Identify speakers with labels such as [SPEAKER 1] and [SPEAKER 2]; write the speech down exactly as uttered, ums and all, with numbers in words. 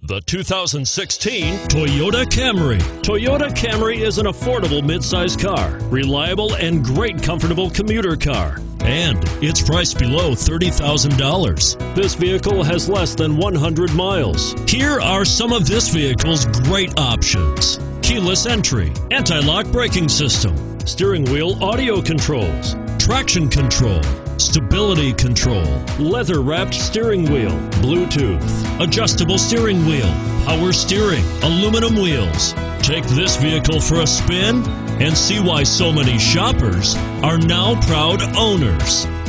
[SPEAKER 1] The two thousand sixteen Toyota Camry. Toyota Camry is an affordable midsize car, reliable and great comfortable commuter car, and it's priced below thirty thousand dollars. This vehicle has less than one hundred miles. Here are some of this vehicle's great options: keyless entry, anti-lock braking system, steering wheel audio controls, traction control, stability control, leather-wrapped steering wheel, Bluetooth, adjustable steering wheel, power steering, aluminum wheels. Take this vehicle for a spin and see why so many shoppers are now proud owners.